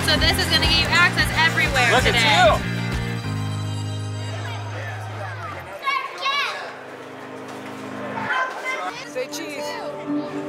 So this is going to give you access everywhere Look today. at you. Say cheese.